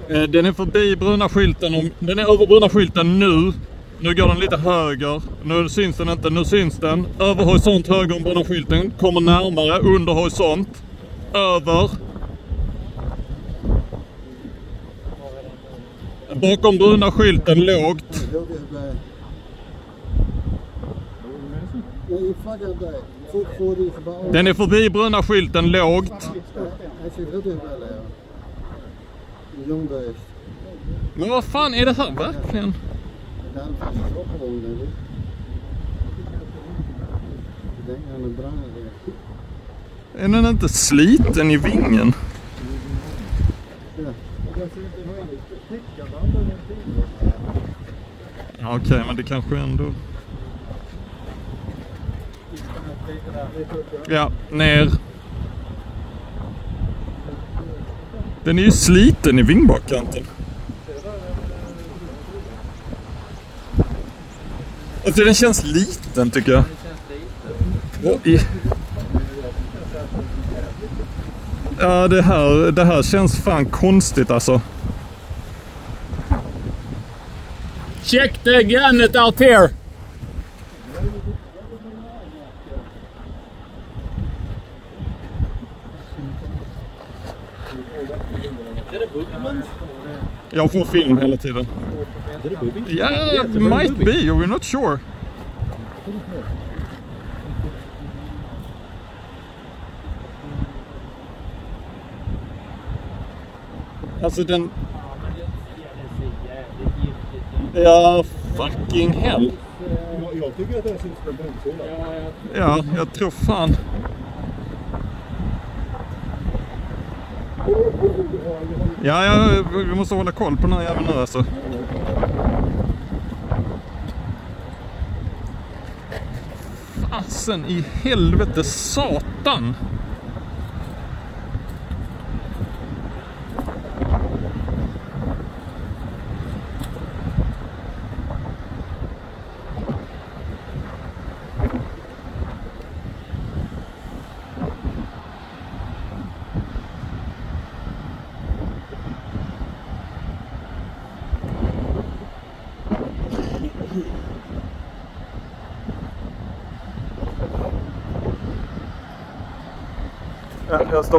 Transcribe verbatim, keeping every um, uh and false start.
Den är förbi bruna skylten. Om, den är över bruna skylten nu. Nu går den lite höger. Nu syns den inte. Nu syns den. Över horisont höger om bruna skylten. Kommer närmare. Under horisont. Över. Bakom bruna skylten lågt. Den är förbi bruna skylten lågt. Men vad fan är det här verkligen? Är den inte sliten i vingen? Ja, okej, okay, men det kanske ändå... Ja, ner. Den är ju sliten i vingbakkanten. Alltså den känns liten tycker jag. I... Ja, det här, det här känns fan konstigt alltså. Check the gunnet out here. Jag får film hela tiden. Yeah, it might be, we're not sure. Alltså den... Ja, fucking hell. Jag tycker att det är suspension. Ja, jag tror fan. Ja, ja, vi måste hålla koll på den här jäveln nu alltså. Fasen i helvete, satan. Jag stoppar.